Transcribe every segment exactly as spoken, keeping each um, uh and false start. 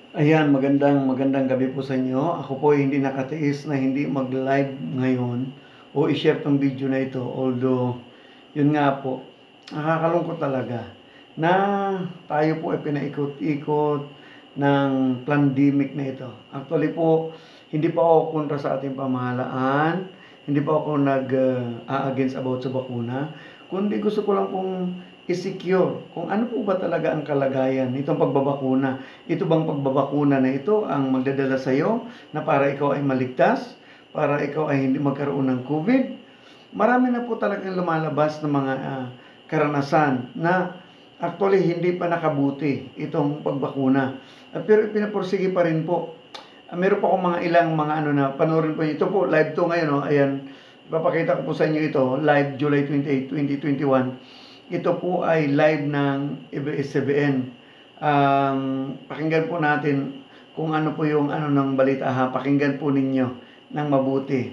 Ayan, magandang magandang gabi po sa inyo. Ako po ay hindi nakatiis na hindi mag-live ngayon o i-share 'tong video na ito. Although, yun nga po, nakakalungkot talaga na tayo po ay pinaikot-ikot ng pandemic na ito. Actually po, hindi pa ako kontra sa ating pamahalaan, hindi pa ako nag-a-against about sa bakuna, kundi gusto ko lang pong i-secure kung ano po ba talaga ang kalagayan nitong pagbabakuna. Ito bang pagbabakuna na ito ang magdadala sa iyo na para ikaw ay maligtas, para ikaw ay hindi magkaroon ng COVID? Marami na po talagang lumalabas ng mga uh, karanasan na actually hindi pa nakabuti itong pagbakuna. Uh, pero pinapursige pa rin po. Uh, meron pa akong mga ilang mga ano na panoorin po. Ito po, live to ngayon. Oh. Ayan, ipapakita ko po sa inyo ito. Live July twenty-eighth, twenty twenty-one. Ito po ay live ng A B S C B N. Um, pakinggan po natin kung ano po yung ano ng balita ha. Pakinggan po ninyo ng mabuti.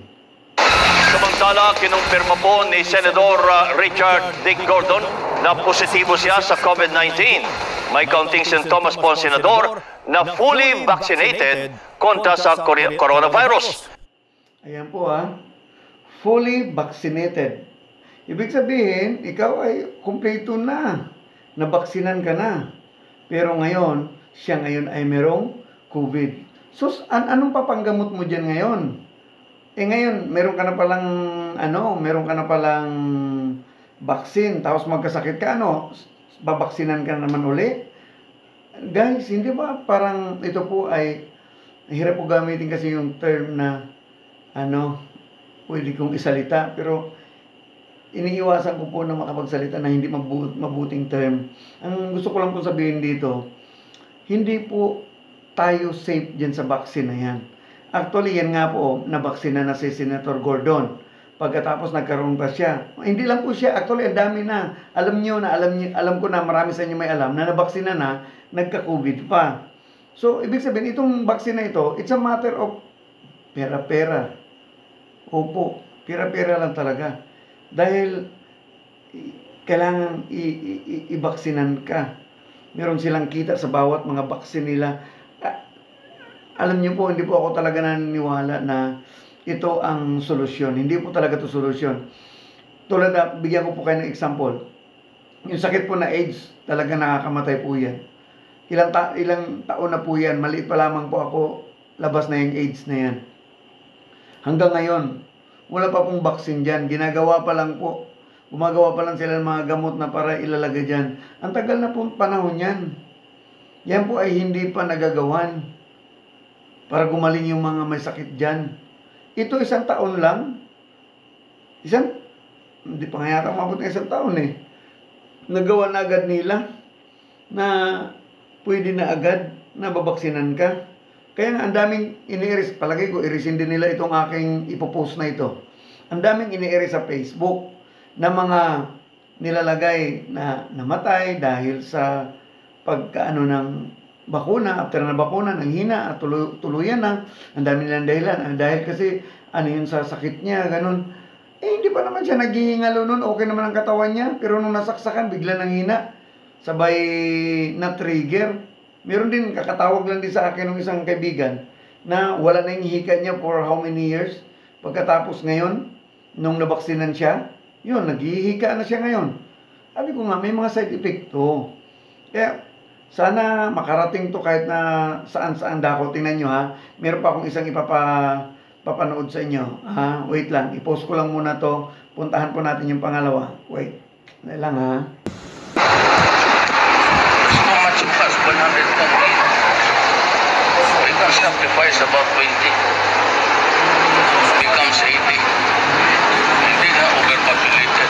Samantala, kinumpirma po ni Senador uh, Richard Dick Gordon na positibo siya sa COVID nineteen. May kaunting sintomas po ang senador na fully vaccinated kontra sa coronavirus. Ayan po ha. Fully vaccinated. Ibig sabihin, ikaw ay kumpleto na. Nabaksinan ka na. Pero ngayon, siya ngayon ay merong COVID. So, an anong papanggamot mo dyan ngayon? Eh ngayon, meron ka na palang, ano, meron ka na palang vaccine, tapos magkasakit ka, ano, babaksinan ka naman uli? Guys, hindi ba parang ito po ay, hirap po gamitin kasi yung term na, ano, pwede kong isalita, pero iniiwasan ko po na makapagsalita na hindi mabuting term. Ang gusto ko lang po sabihin dito, hindi po tayo safe dyan sa vaccine na yan. Actually, yan nga po, nabaksina na si Senator Gordon. Pagkatapos nagkaroon pa siya. Hindi lang po siya, actually, ang dami na. Alam niyo na, alam, niyo, alam ko na, marami sa inyo may alam, na nabaksina na, nagka-COVID pa. So, ibig sabihin, itong vaccine na ito, it's a matter of pera-pera. Opo, pera-pera lang talaga. Dahil kailangan i-baksinan ka. Meron silang kita sa bawat mga baksin nila. Alam niyo po, hindi po ako talaga naniniwala na ito ang solusyon. Hindi po talaga ito solusyon. Tulad na, bigyan ko po kayo ng example. Yung sakit po na AIDS, talaga nakakamatay po yan. Ilang, ta ilang taon na po yan, maliit pa lamang po ako, labas na yung AIDS na yan. Hanggang ngayon, wala pa pong vaccine dyan. Ginagawa pa lang po. Gumagawa pa lang sila ng mga gamot na para ilalagay dyan. Ang tagal na pong panahon yan. Yan po ay hindi pa nagagawan para gumaling yung mga may sakit dyan. Ito isang taon lang. Isang, hindi pa nga yata umabot ng isang taon eh. Nagawa na agad nila na pwede na agad na babaksinan ka. Kaya nga, ang daming ini-erase, palagay ko, irisin din nila itong aking ipopost na ito. Ang daming ini-erase sa Facebook na mga nilalagay na namatay dahil sa pagkaano ng bakuna, after na bakuna, nang hina, at tuloy, tuluyan na. Ang dami nilang dahilan. Dahil kasi, ano yun sa sakit niya, ganun. Eh, hindi pa naman siya naghihingalo nun. Okay naman ang katawan niya. Pero nung nasaksakan, bigla nang hina. Sabay na-trigger. Meron din, kakatawag lang din sa akin ng isang kaibigan na wala na yung hika niya for how many years. Pagkatapos ngayon, nung nabaksinan siya, yun, naghihika na siya ngayon. Sabi ko nga, may mga side effect to. Kaya, sana makarating to kahit na saan-saan dako. Tingnan nyo ha, meron pa akong isang ipapa, papanood sa inyo. Ha? Wait lang, i-post ko lang muna to. Puntahan po natin yung pangalawa. Wait, na lang ha. one hundred twenty. We can sacrifice about twenty. Becomes eighty. Hindi na overpopulated.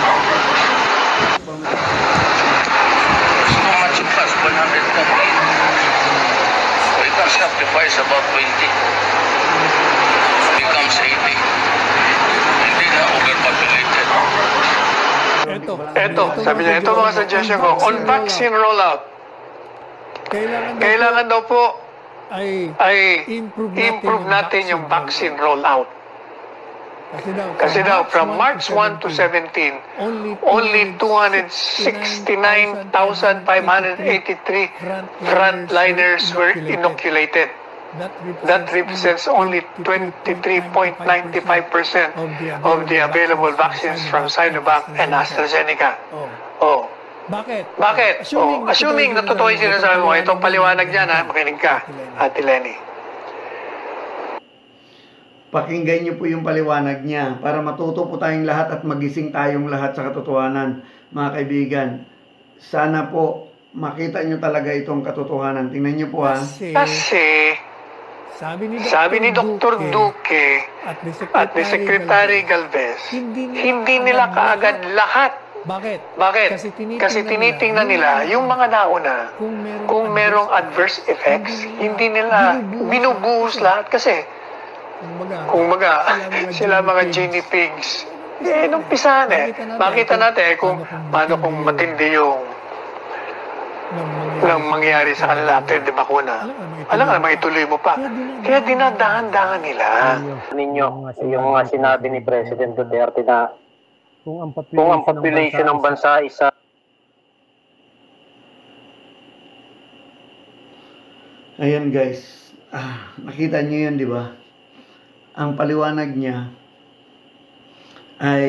So much plus one hundred twenty. We can sacrifice about twenty. Becomes eighty. Hindi na overpopulated. Ito, Ito, sabi niya, ito mga suggestion ko, on vaccine rollout. Kailangan, Kailangan daw po ay, ay improve natin, improve natin yung vaccine rollout. Kasi daw, Kasi daw, from March first to seventeen, only two hundred sixty-nine thousand five hundred eighty-three frontliners were inoculated. That represents only twenty-three point nine five percent of the available vaccines from Sinovac and AstraZeneca. Oh, Bakit? bakit? Oh, assuming na totoo yung sinasabi mo, itong paliwanag dyan ha, makinig ka, Ate Lenny. Pakinggan niyo po yung paliwanag niya para matuto po tayong lahat at magising tayong lahat sa katotohanan, mga kaibigan. Sana po makita niyo talaga itong katotohanan. Tingnan niyo po ha. Kasi, Kasi, sabi ni sabi ni Doktor Duque at ni at ni Secretary Galvez, hindi nila kaagad lahat. Bakit? Bakit? Kasi tinitingnan, Kasi tinitingnan nila yung mga nauna. kung merong, Kung merong adverse effects, hindi nila binubuhos lahat kasi kumbaga, kung baga, sila mga guinea pigs. Eh, nung pisahan eh. Makita natin kung paano kung matindi yung nang mangyari sa kanila after the bakuna. Alam nga, maituloy mo pa. Kaya dinadahan-dahan nila. Ninyo, yung mga sinabi ni President Duterte na kung ang kung ang population ng bansa isa Ayan guys, ah, nakita niyo yun, di ba? Ang paliwanag niya ay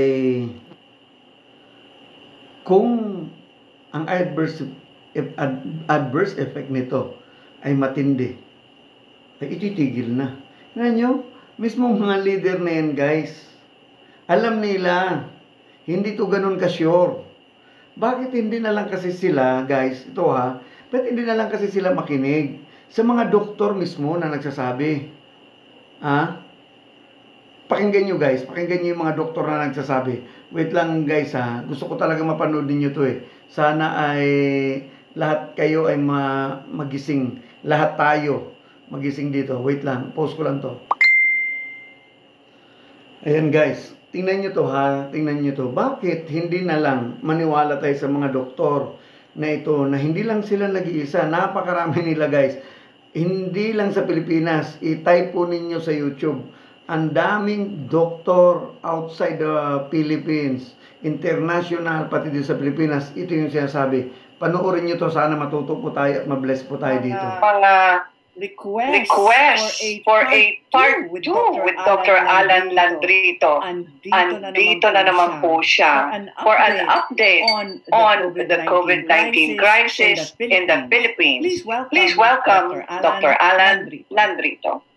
kung ang adverse if ad, adverse effect nito ay matindi, ay ititigil na. Tingnan nyo, mismo mga leader na yan guys, alam nila, hindi to ganun ka-sure. Bakit hindi na lang kasi sila, guys, ito ha, bakit hindi na lang kasi sila makinig sa mga doktor mismo na nagsasabi? Ha? Pakinggan nyo guys, pakinggan nyo yung mga doktor na nagsasabi. Wait lang guys ha, gusto ko talaga mapanood ninyo to eh. Sana ay lahat kayo ay ma magising, lahat tayo magising dito. Wait lang, pause ko lang to. Ayan guys, tingnan nyo to ha, tingnan nyo to. Bakit hindi na lang maniwala tayo sa mga doktor na ito, na hindi lang sila nag-iisa, napakarami nila guys. Hindi lang sa Pilipinas, i-type po ninyo sa YouTube. Ang daming doktor outside the Philippines, international, pati din sa Pilipinas. Ito yung sinasabi. Panoorin nyo to, sana matuto po tayo at mabless po tayo dito. Mga request, request for a part two with Doctor Alan Landrito. Andito na naman po siya for an update on the COVID nineteen crisis in the Philippines. Please welcome Doctor Alan Landrito.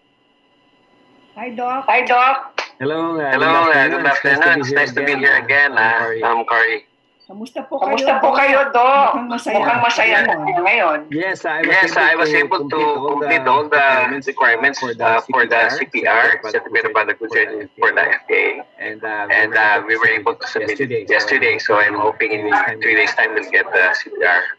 Hi, Doc. Hi, Doc. Hello, uh, Hello, good afternoon. It's nice to be here again. I'm Cory. Kamusta po kayo? Kamusta po kayo, Doc? Mukhang masaya, Mukhang masaya ngayon. ngayon. Yes, I was, Yes, able, I was to able to complete complete all the requirements requirements for the, uh, for the C P R, Certificate Certificate of of Adequacy for the F D A. And, uh, And uh, we were able to submit it yesterday, so I'm hoping in three days' time we'll get the C P R.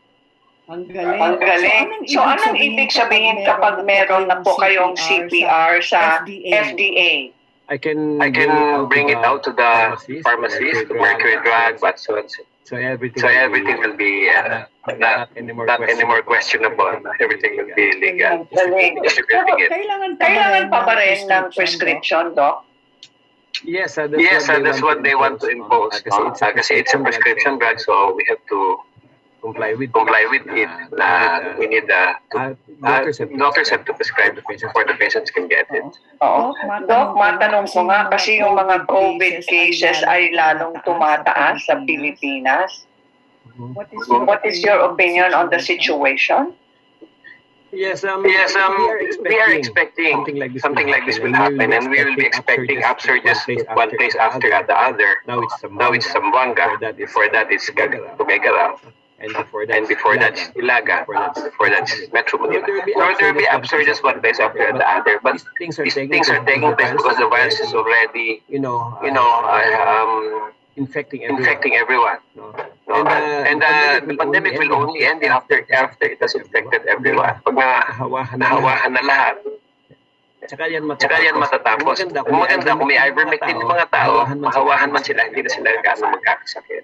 Ang galing. Ang galing. So, anong ibig sabihin kapag meron na po kayong C P R sa F D A? I can I can bring it out to the pharmacies, to Mercury Drug, but so So everything, so everything will be uh, not, not anymore questionable. Everything will be legal. Distributing it. Kailangan, Kailangan pa ba rin ng prescription, Doc? Yes, uh, that's, Yes, what, uh, that's what they want to impose. Uh, kasi, it's a, Uh, kasi it's a prescription drug, so we have to comply with comply with it. Uh, we need uh, to, uh, uh, doctors, have to doctors have to prescribe before the patients can get it. Oo. Doc, matanong ko nga kasi yung mga COVID cases ay lalong tumataas sa Pilipinas. What is your, What is your opinion on the situation? Yes, um, Yes, um, we are expecting, something like this, something will, like this will happen, and we will be expecting upsurges one place after the other. Now it's Zamboanga. Now it's Zamboanga. Before that, it's Tuguegarao. And before that, And before that, it's Ilaga. Before that, it's Metro Manila. So there will be upsurges one place after the other. But these things are these taking things are taking place because the virus is already, you know, you know, uh, um, infecting everyone. infecting everyone. No? No? And, uh, And uh, the pandemic will only end after after it has infected everyone. Pag Nahawahan na nahawahan na lahat, Tsaka yan matatapos. tsaka yan matatapos. Kung maganda, kung may ivermectin yung mga tao, mahawahan man sila, hindi na sila gaano magkakasakit.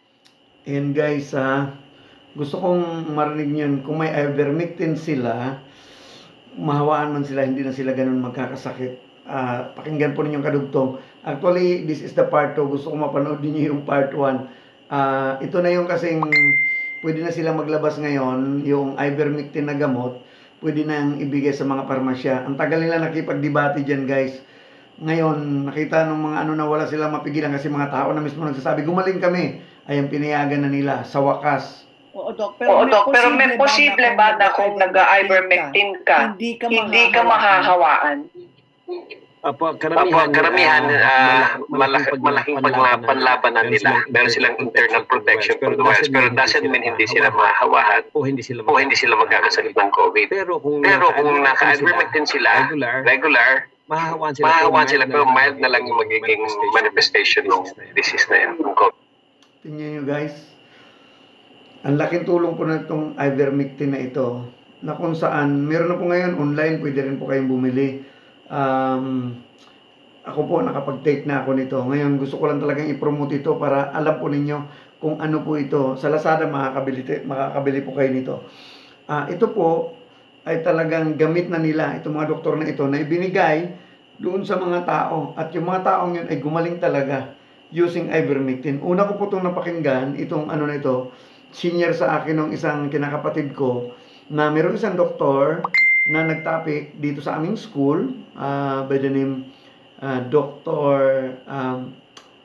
And guys, ha, gusto kong marinig yun, kung may ivermectin sila, mahawaan man sila, hindi na sila ganun magkakasakit. Uh, pakinggan po ninyong kadugtong, Actually, this is the part two. Gusto ko mapanood din niyo yung part one. Ah, ito na yung kasing pwede na silang maglabas ngayon, yung ivermectin na gamot, pwede nang ibigay sa mga parmasya. Ang tagal nila nakipagdebate dyan, guys. Ngayon, nakita ng mga ano na wala silang mapigilan kasi mga tao na mismo nagsasabi, gumaling kami. Ayun, pinayagan na nila sa wakas. Oo, Dok. Pero, Oo, may, Dok, pero may posible posible ba na kung nag-ivermectin ka, hindi ka, hindi ka mahahawaan? Apo, karamihan, Apo, karamihan ah, uh, malaking, malaking paglaban nila. Meron silang internal protection from the virus. Pero doesn't mean hindi sila mahahawahan o hindi sila o hindi sila magkakasalit ng COVID. Pero kung Pero kung naka-ivermectin sila, regular, regular, mahahawan sila. mahahawan sila pero mild na lang yung magiging manifestation ng disease na yan, ng COVID. Tingnan nyo, guys. Ang laking tulong po na itong ivermectin na ito, na kung saan, meron na po ngayon online, pwede rin po kayong bumili. Um, ako po, nakapag-take na ako nito. Ngayon, gusto ko lang talagang i-promote ito para alam po ninyo kung ano po ito. Sa Lazada, makakabili, makakabili po kayo nito. Uh, ito po, ay talagang gamit na nila, itong mga doktor na ito, na ibinigay doon sa mga tao. At yung mga taong yun ay gumaling talaga using ivermectin. Una ko po itong napakinggan, itong ano na ito, senior sa akin ng isang kinakapatid ko, na mayroong isang doktor na nagtapik dito sa aming school uh, by the name uh, Doctor um,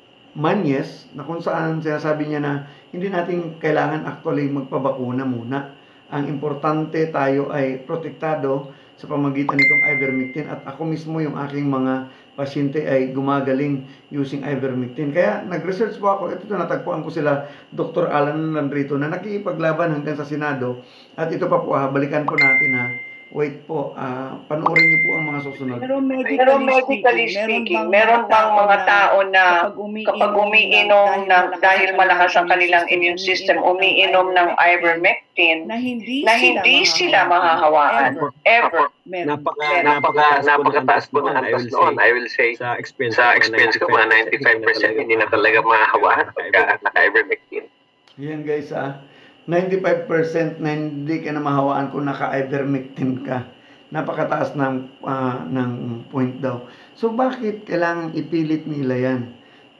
Manyes, na kung saan sinasabi niya na hindi natin kailangan actually magpabakuna muna. Ang importante tayo ay protektado sa pamagitan nitong ivermectin, at ako mismo yung aking mga pasyente ay gumagaling using ivermectin. Kaya nag-research po ako, ito natagpuan ko sila Doctor Alan Landrito na nakikipaglaban hanggang sa Senado, at ito pa po, ha, balikan po natin, ha. Wait po, uh, panoorin niyo po ang mga susunod. Pero medically, Pero medically speaking, meron bang mga tao na kapag umiinom ng dahil malakas ang kanilang immune system, umiinom ng ivermectin na hindi, na hindi sila mahahawaan? Ever. Napaka, Napaka, napakataas po ng antas noon, I will say. Sa experience, Sa experience ko, mga ninety-five percent hindi na talaga mahahawahan pagka naka-ivermectin. Yan, guys, ah. ninety-five percent na hindi ka na mahawaan kung naka-ivermectin ka. Napakataas ng, uh, ng point daw. So, bakit kailangan ipilit nila yan?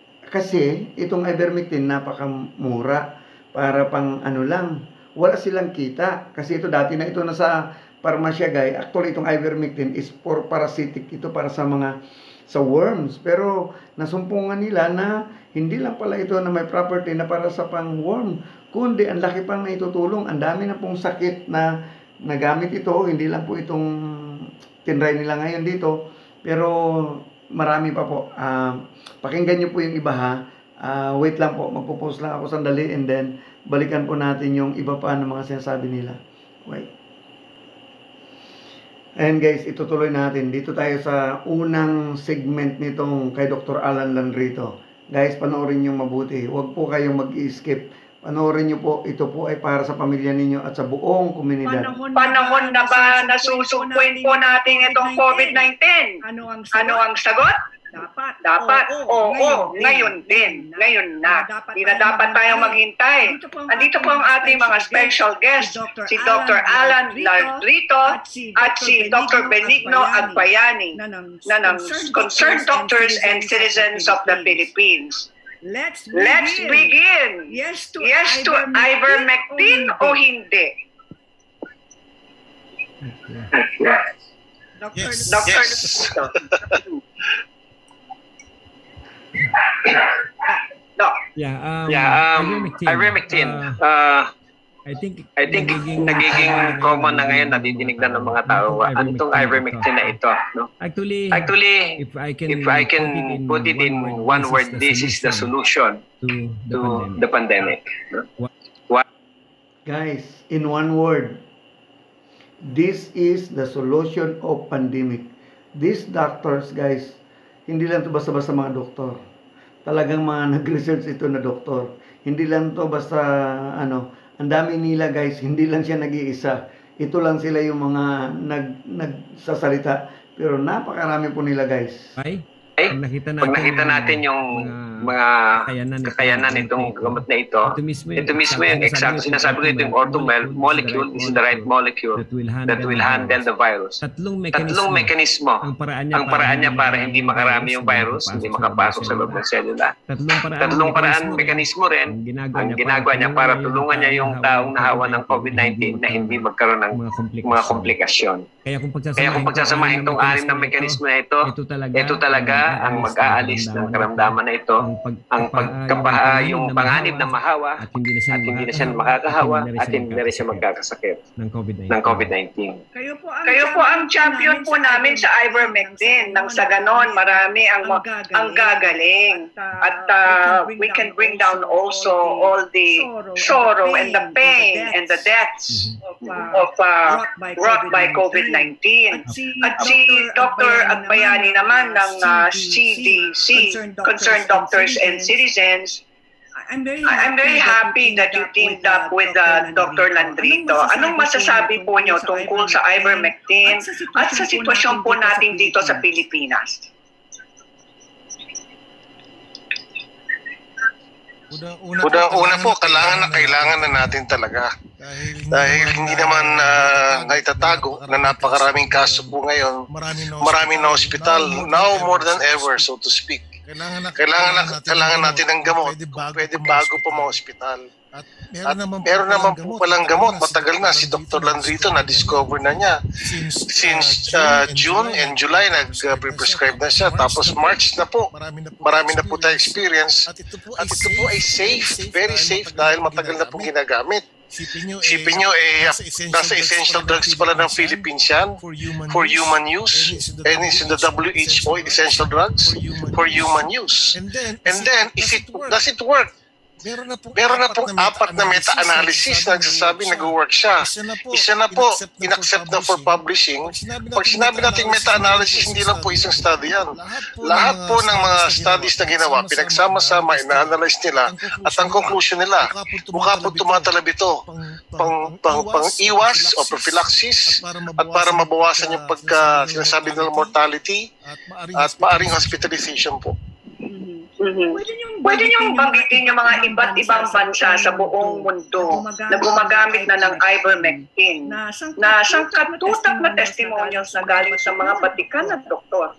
Kasi, itong ivermectin napakamura. Para pang ano lang, wala silang kita. Kasi ito dati na ito nasa parmasya, guy. Actually, itong ivermectin is for parasitic. Ito para sa mga sa worms. Pero nasumpungan nila na hindi lang pala ito na may property na para sa pang worm, kundi ang laki pang naitutulong. Ang dami na pong sakit na nagamit ito. Hindi lang po itong tinry nila ngayon dito, pero marami pa po. Uh, pakinggan nyo po yung iba, ha. Uh, wait lang po, magpo-post lang ako sandali, and then balikan po natin yung iba pa ng mga sinasabi nila. Wait. And guys, itutuloy natin. Dito tayo sa unang segment nitong kay Doctor Alan Landrito. Guys, panoorin nyo mabuti. Huwag po kayong mag-skip. Panoorin nyo po. Ito po ay para sa pamilya ninyo at sa buong komunidad. Panahon, Panahon na ba nasusugpuin po natin itong COVID nineteen? Ano ang sagot? Ano ang sagot? Dapat. Dapat, oo, oo, ngayon din, ngayon na. Hindi na dapat tayong maghintay. Andito po ang ating mga special guest, si Doctor Alan Landrito at si Doctor Benigno Agbayani, na ng concerned doctors and citizens of the Philippines. Let's begin. Let's begin. Yes to, yes to ivermectin o hindi? Doctor Yes. Doctor Yes. No. Yeah, um, Yeah, um, ivermectin. uh, Uh, I think, I think nagiging common na ngayon, nadidinig na ng mga tao. Ano itong ivermectin na ito? No? Actually, Actually, if I can, if I can put it in one word, this is the solution to the to pandemic. the pandemic. Guys, in one word, this is the solution of pandemic. These doctors, guys, hindi lang to basta-basta mga doktor. Talagang mga nag-research ito na doktor. Hindi lang to basta, ano, ang dami nila, guys, hindi lang siya nag-iisa. Ito lang sila yung mga nag, nagsasalita. Pero napakarami po nila, guys. Ay, Eh, pag nakita natin, Pag nakita natin yung mga mga kakayanan nitong gamot na ito. Ito mismo yung exact sinasabi ko, ito yung orthomel molecule is the right molecule that will handle the virus. Tatlong mekanismo ang paraan niya para hindi makarami yung virus, hindi makapasok sa loob ng selula. Tatlong paraan, mekanismo rin ang ginagawa niya para tulungan niya yung taong nahawa ng COVID nineteen na hindi magkaroon ng mga komplikasyon. Kaya kung pagsasamahin itong anim na mekanismo na ito, ito talaga ang mag-aalis ng karamdaman na ito, ang pagkapaha, yung panganib na mahawa at hindi na siya makakahawa at hindi na rin siya magkakasakit ng COVID nineteen. Kayo po ang, Kayo po ang champion po namin sa ivermectin. Nang sa ganon, marami ang, ang gagaling. At uh, we can bring down also all the sorrow and the pain and the deaths of uh, wrought by COVID nineteen. At si Doctor Agbayani naman ng uh, C D C, Concerned Doctors and Citizens, I'm very, I'm very happy that you teamed up with uh, Doctor Landrito. Anong masasabi po niyo tungkol sa ivermectin at sa sitwasyon po natin dito sa Pilipinas? Una-una po, kailangan na kailangan na natin talaga. Dahil hindi naman uh, naitatago na napakaraming kaso po ngayon. Maraming na hospital, now more than ever, so to speak. Kailangan na, kailangan na, kailangan natin ng gamot. Kung pwede bago pa mga hospital. At meron naman, meron naman po palang gamot. Matagal na si Doctor Landrito na-discover na niya. Since uh, June and July nag-prescribe na siya. Tapos March na po. Marami na po tayo experience. At ito po ay safe, very safe dahil matagal na po ginagamit. Isipin nyo, eh, nasa essential drugs pala ng Philippines yan for human use. And it's in the W H O, essential drugs for human use. And then, if it, does it work? Meron na pong, Meron na pong apat na meta-analysis na nagsasabi nag-work siya. Isa na po, inaccept na for publishing. Pag sinabi natin meta-analysis, hindi lang po isang study yan. Lahat po ng mga studies na ginawa, pinagsama-sama, ina-analyze nila, at ang conclusion nila, mukha po tumatalab ito pang, pang, pang iwas o prophylaxis at para mabawasan yung pagka sinasabi nila mortality at maaring hospitalization po. Mm-hmm. Pwede niyong banggitin yung mga iba't ibang bansa sa buong mundo na gumagamit na ng ivermectin na sangkatutak na testimonials na galing sa mga batikan at doktor.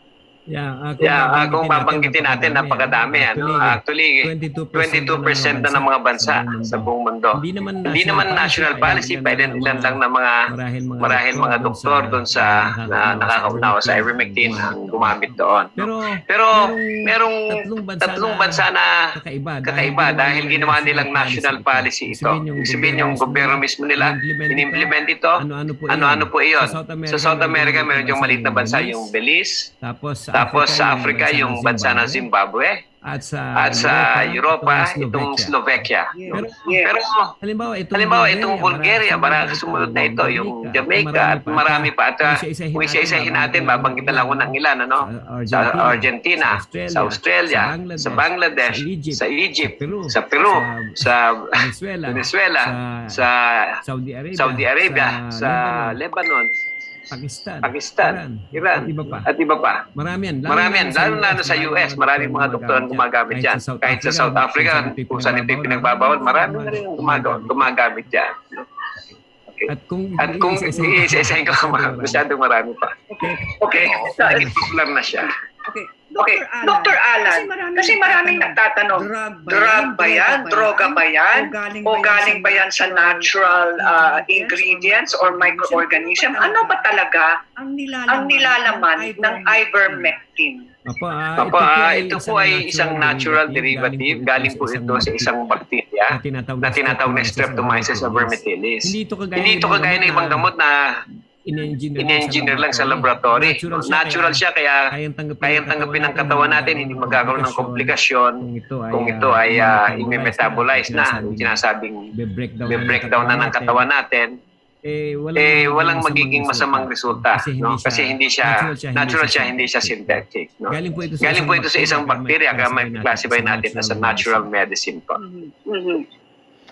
Yeah, uh, kung, yeah, uh, kung babanggitin natin, napakadami. Ano? Actually, twenty-two percent na ng mga bansa sa buong mundo. Hindi naman, Hindi naman national policy, pwede ilan lang ng mga marahil mga doktor doon sa na, nakakaunawa sa ivermectin ang gumamit doon. Pero, Pero merong tatlong bansa na kakaiba dahil ginawa nilang national policy ito. Sabihin yung gobyerno mismo nila, in-implement ito. Ano-ano po iyon? Sa South America, meron yung maliit na bansa, yung Belize. Tapos Tapos sa Africa, yung bansa ng Zimbabwe. At sa, at sa Europa, itong Slovakia. No? Pero halimbawa, itong, halimbawa, itong Bulgaria, para sumunod na ito, yung Jamaica, at marami pa. At uh, kung isa-isahin natin, babanggitan lang ko ng ilan, ano? Sa Argentina, sa Australia, sa Bangladesh, sa Egypt, sa Peru, sa Venezuela, sa Saudi Arabia, sa Lebanon, Pakistan, Pakistan, Iran, Iran, at iba pa. At iba pa. Marami yan. Marami yan. Lalo na sa U S, maraming mga doktor ang gumagamit dyan. Kahit sa South Africa, kung saan ito yung pinagbabawal, marami na rin gumagamit dyan. Okay. At kung, At kung i-isa-isahin ko, masyadong marami pa. Okay. Okay. Nag-popular na siya. Okay. Okay, Doctor Alan, kasi maraming nagtatanong, drug ba yan? Droga ba yan? O galing ba yan sa natural uh, ingredients or microorganism? Ano ba talaga ang nilalaman ng ivermectin? Apa, Apa, uh, ito po ay isang natural derivative. Galing po ito sa isang bakterya na tinatawag na Streptomyces vermicullis. Hindi ito kagaya ng ibang gamot na in-engineer lang sa laboratory. Natural siya, kaya kayang tanggapin ng katawan natin, hindi magkakaroon ng komplikasyon kung ito ay uh, i-metabolize na, sinasabing be-breakdown na ng katawan natin, eh walang magiging masamang resulta, no? Kasi hindi siya natural siya, hindi siya synthetic, no? Galing po ito sa isang bakterya, kaya may classify natin as a natural medicine po. Mm-hmm.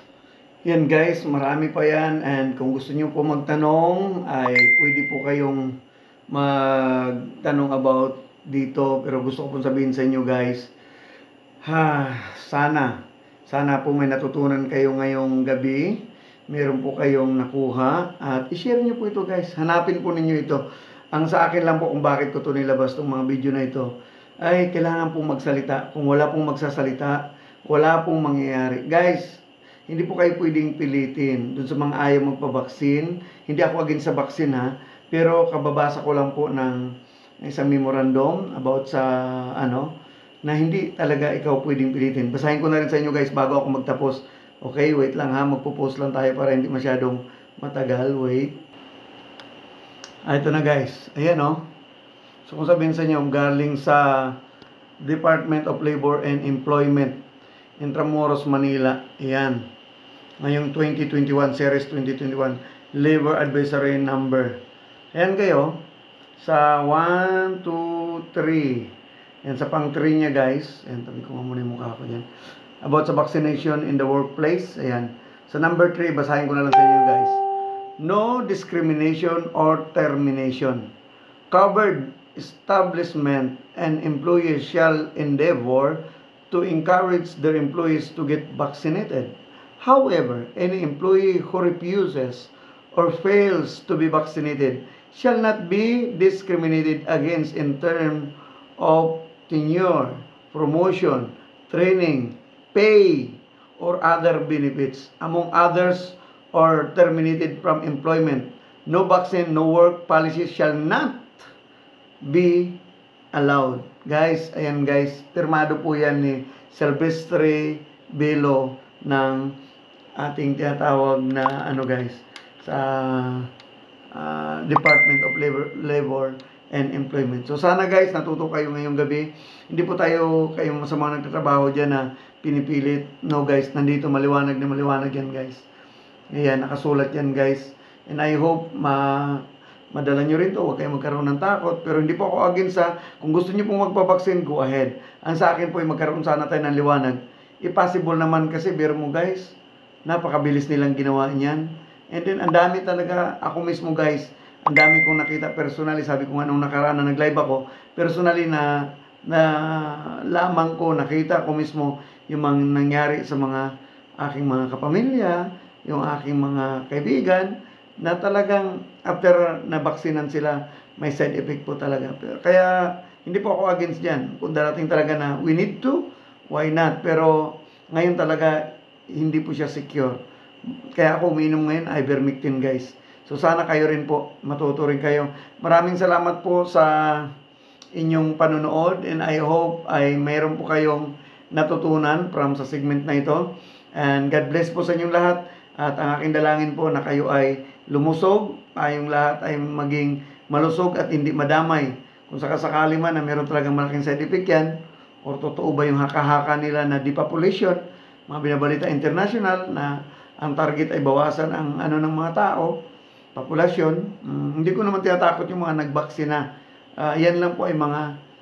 Yan guys, marami pa yan, and kung gusto niyo po magtanong ay pwede po kayong magtanong about dito, pero gusto ko pong sabihin sa inyo guys, Ha, sana. Sana po may natutunan kayo ngayong gabi. Meron po kayong nakuha. At i-share nyo po ito guys. Hanapin po ninyo ito. Ang sa akin lang po kung bakit ko ito nilabas itong mga video na ito, ay kailangan pong magsalita. Kung wala pong magsasalita, wala pong mangyayari. Guys, hindi po kayo pwedeng pilitin dun sa mga ayaw magpabaksin. Hindi ako against sa baksin ha. Pero kababasa ko lang po ng isang memorandum about sa ano, na hindi talaga ikaw pwedeng pilitin. Basahin ko na rin sa inyo guys bago ako magtapos. Okay, wait lang ha. Magpo-post lang tayo para hindi masyadong matagal. Wait. Ah, ito na guys. Ayan o. Oh. So kung sabihin sa inyo, galing sa Department of Labor and Employment, Intramuros, Manila. Ayan. Ngayong twenty twenty-one, Series twenty twenty-one, Labor Advisory Number. Ayan kayo. Sa one, two, three. Ayan, sa pang three niya guys. Ayan, tabi ko muna yung mukha ko dyan. About sa vaccination in the workplace. Ayan. Sa number three, basahin ko na lang sa inyo guys. No discrimination or termination. Covered establishment and employees shall endeavor to encourage their employees to get vaccinated. However, any employee who refuses or fails to be vaccinated shall not be discriminated against in terms of tenure, promotion, training, pay, or other benefits, among others, or terminated from employment. No vaccine, no work policies shall not be allowed. Guys, ayan guys, pirmado po yan ni Silvestre Belo ng ating tinatawag na ano guys, sa uh, Department of Labor, Labor and Employment. So sana guys, natuto kayo ngayong gabi. Hindi po tayo kayong sa mga nagtatrabaho dyan na pinipilit. No guys, nandito maliwanag na maliwanag yan guys. Ayan, nakasulat yan guys. And I hope ma madala nyo rin to. Huwag kayong magkaroon ng takot. Pero hindi po ako against sa, kung gusto nyo pong magpabaksin, go ahead. Ang sa akin po ay magkaroon sana tayo ng liwanag. I-possible naman kasi, biro mo guys, napakabilis nilang ginawa niyan. And then, ang dami talaga, ako mismo guys, ang dami kong nakita personally. Sabi ko nga nung nakaraan na nag-live ako, personally na, na lamang ko, nakita ko mismo yung mga nangyari sa mga aking mga kapamilya, yung aking mga kaibigan, na talagang after nabaksinan sila, may side effect po talaga. Pero, kaya hindi po ako against dyan. Kung darating talaga na we need to, why not? Pero ngayon talaga hindi po siya secure. Kaya ako uminom ngayon ivermectin guys. So sana kayo rin po, matuto rin kayo. Maraming salamat po sa inyong panonood, and I hope ay mayroon po kayong natutunan from sa segment na ito. And God bless po sa inyong lahat. At ang aking dalangin po na kayo ay lumusog, tayong lahat ay maging malusog at hindi madamay. Kung sakasakali man na meron talagang malaking side effect yan, o totoo ba yung haka-haka nila na depopulation, mga binabalita international na ang target ay bawasan ang ano ng mga tao, populasyon. Um, hindi ko naman tinatakot yung mga nagbaksina. Uh, yan lang po ay mga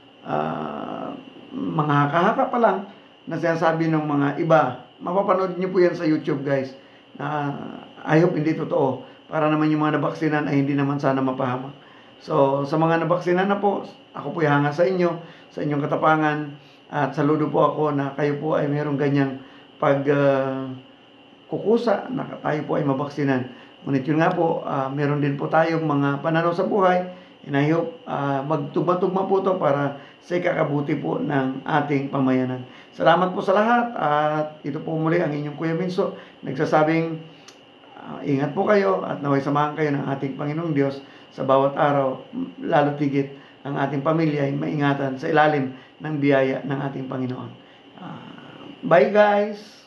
uh, mga haka-haka pa lang na sinasabi ng mga iba. Mapapanood nyo po yan sa YouTube guys. Uh, I hope hindi totoo. Para naman yung mga nabaksinan ay hindi naman sana mapahamak. So, sa mga nabaksinan na po, ako po hanga sa inyo, sa inyong katapangan. At saludo po ako na kayo po ay mayroong ganyang pag uh, kukusa na tayo po ay mabaksinan. Ngunit yun nga po, uh, meron din po tayong mga pananaw sa buhay. And I hope uh, magtugma-tugma po ito para sa ikakabuti po ng ating pamayanan. Salamat po sa lahat at ito po muli ang inyong Kuya Minso nagsasabing uh, ingat po kayo at naway samahan kayo ng ating Panginoong Diyos sa bawat araw, lalo tigit ang ating pamilya ay maingatan sa ilalim ng biyaya ng ating Panginoon. Uh, bye guys!